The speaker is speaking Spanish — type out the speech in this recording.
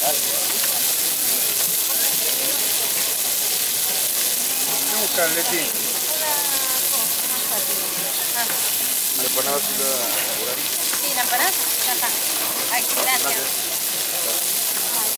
¿Qué buscas, Leti? ¿La empanada sí la apuraron? Sí, la empanada ya está. Ay, gracias.